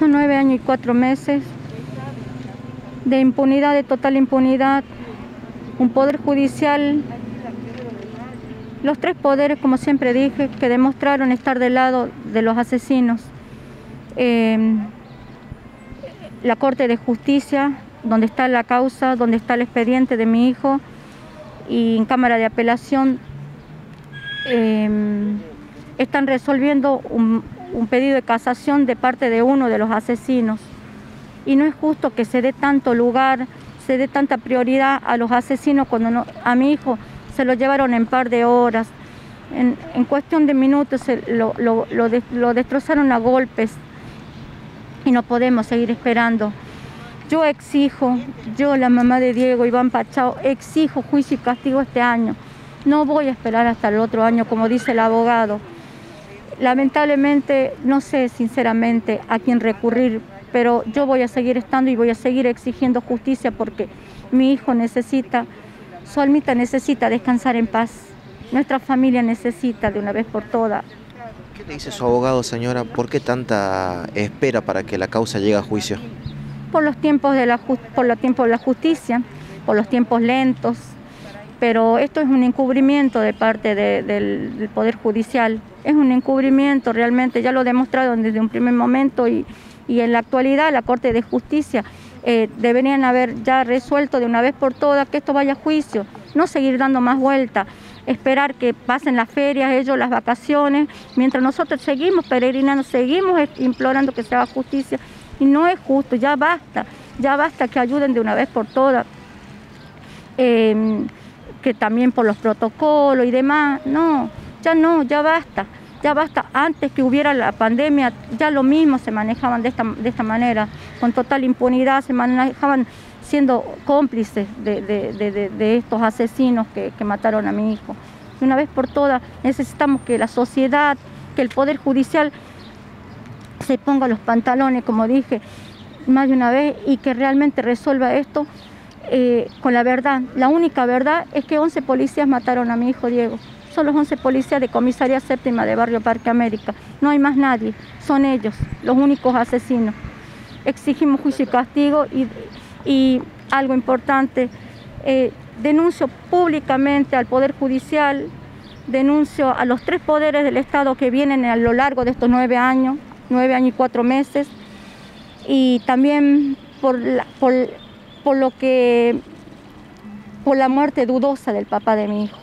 Son 9 años y 4 meses de impunidad, de total impunidad. Un poder judicial, los tres poderes, como siempre dije, que demostraron estar del lado de los asesinos. La Corte de Justicia, donde está la causa, donde está el expediente de mi hijo, y en Cámara de Apelación están resolviendo un pedido de casación de parte de uno de los asesinos. Y no es justo que se dé tanto lugar, se dé tanta prioridad a los asesinos cuando no, a mi hijo se lo llevaron en par de horas. En cuestión de minutos lo destrozaron a golpes y no podemos seguir esperando. Yo exijo, yo la mamá de Diego, Iván Pachao, exijo juicio y castigo este año. No voy a esperar hasta el otro año, como dice el abogado. Lamentablemente, no sé sinceramente a quién recurrir, pero yo voy a seguir estando y voy a seguir exigiendo justicia porque mi hijo necesita, su almita necesita descansar en paz. Nuestra familia necesita de una vez por todas. ¿Qué le dice su abogado, señora? ¿Por qué tanta espera para que la causa llegue a juicio? Por los tiempos de la justicia, por los tiempos lentos, pero esto es un encubrimiento de parte del Poder Judicial. Es un encubrimiento realmente, ya lo he demostrado desde un primer momento y en la actualidad la Corte de Justicia deberían haber ya resuelto de una vez por todas que esto vaya a juicio, no seguir dando más vueltas, esperar que pasen las ferias, ellos las vacaciones, mientras nosotros seguimos peregrinando, seguimos implorando que se haga justicia y no es justo, ya basta que ayuden de una vez por todas, que también por los protocolos y demás, no, ya basta. Ya basta, antes que hubiera la pandemia, ya lo mismo se manejaban de esta manera, con total impunidad, se manejaban siendo cómplices de estos asesinos que mataron a mi hijo. De una vez por todas necesitamos que la sociedad, que el Poder Judicial se ponga los pantalones, como dije más de una vez, y que realmente resuelva esto con la verdad. La única verdad es que 11 policías mataron a mi hijo Diego. Son los 11 policías de Comisaría Séptima de Barrio Parque América. No hay más nadie, son ellos, los únicos asesinos. Exigimos juicio y castigo y algo importante, denuncio públicamente al Poder Judicial, denuncio a los tres poderes del Estado que vienen a lo largo de estos 9 años y 4 meses, y también por la muerte dudosa del papá de mi hijo.